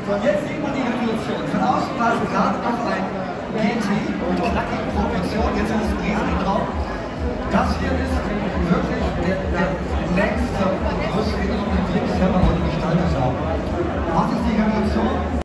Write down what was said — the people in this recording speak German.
Jetzt sieht man die Revolution. Von außen war es gerade noch ein GT mit knackigen Proportionen, jetzt ist es ein Riesenraum. Das hier ist